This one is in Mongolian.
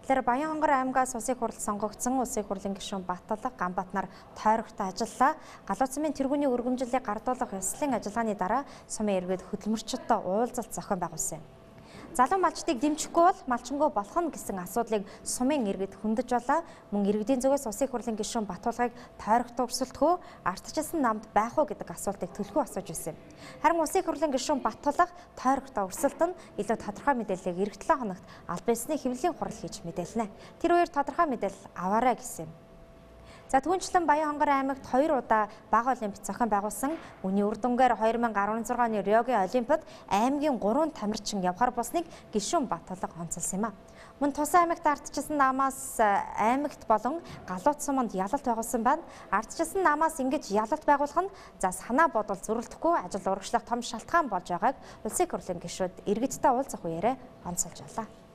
Тэгэхээр Баянхонгор аймгаас улсын хурлд сонгогдсон улсын хурлын гишүүн Баттулга Ганбат нар тойрогтой ажиллалаа. Галууцмын тэргүүний өргөмжлөлийг гардуулах ёслолын ажиллагааны дараа сумын иргэд хөдөлмөрчөдтэй уулзалт зохион байгуулсан юм. Залуу малчдыг дэмжихгүй бол малчингүй болох нь гэсэн асуудлыг сумын иргэд хөндөж байлаа. Мөн иргэдийн зүгээс улсын хурлын гишүүн Баттулгыг тойрогтой өрсөлдөхөө ардчилсан намд байх уу гэдэг асуултыг төлхөө асууж байсан юм. Харин улсын хурлын гишүүн Баттулга тойрогтой өрсөлдөн илүү тодорхой мэдээллийг эх 7 хоногт аль биесний хэвлэлийн хурал хийж мэдээлнэ. Тэр үеэр тодорхой мэдээлэл аваарай гэсэн юм. За түүнчлэн Баянхонгор аймагт 2 удаа бага олимпиад зохион байгуулсан. Үүний үр дүнгээр 2016 оны Риогийн олимпиад аймгийн 3 тамирчин явахар болсныг гишүүн Баттулга онцолсон юм а. Мөн тус аймагт ардчилсан намаас аймагт болон Галууц суманд ялалт байгуулсан байна. Ардчилсан намаас ингэж ялалт байгуулах нь санаа бодвол зөрөлдөхгүй ажил урагшлах том шалтгаан болж байгааг улсын хурлын гишүүд иргэдтэй уулзах үеэрээ онцолж байлаа.